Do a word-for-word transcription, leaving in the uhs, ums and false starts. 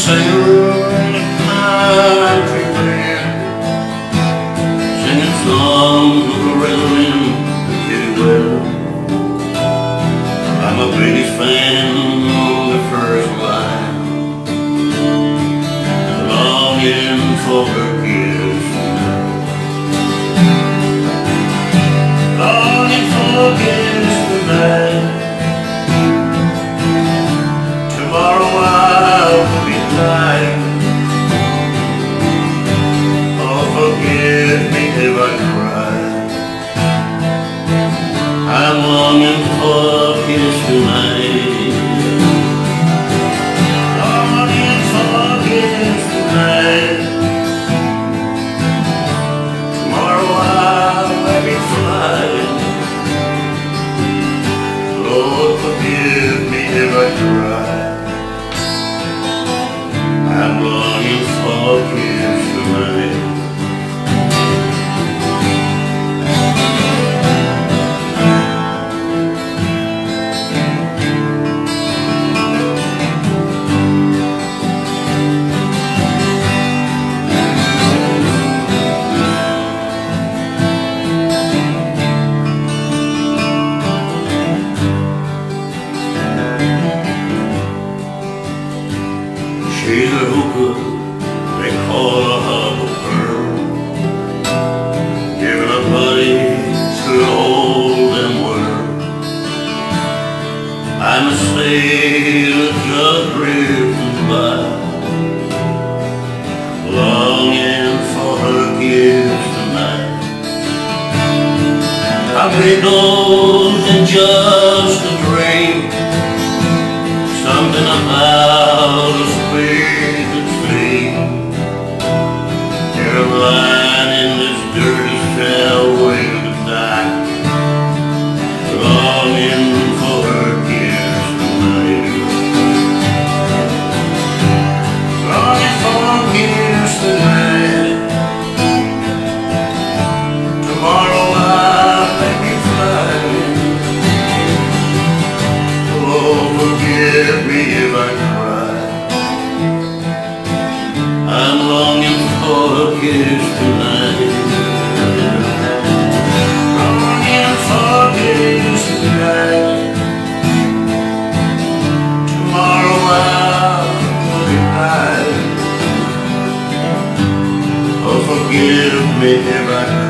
sailor in a country band, singing songs of the rhythm and getting well. I'm a biggest fan on the first line, longing for her kiss, longing for a kiss tonight. Tomorrow I'll be lying. Oh, forgive me if I cry. I'm longing for a kiss tonight. Longing for a kiss tonight. Tomorrow I'll be flying. Lord, forgive me if I cry. I'm longing for a kiss tonight. She's a hooker, they call her harbor pearl, giving her body to the whole damn world. I'm a sailor just drifting by, longing for her kiss tonight. I believe those in just a dream, something about a space that's clean. You're lying in this dirty cell waiting to die, longing for her kiss tonight. Longing for a kiss tonight. Tomorrow I'll let me fly. Oh, forgive me if I cry. I'm longing for a kiss tonight. Longing for a kiss tonight. Tomorrow I'll be fine. Oh, forgive me if I cry.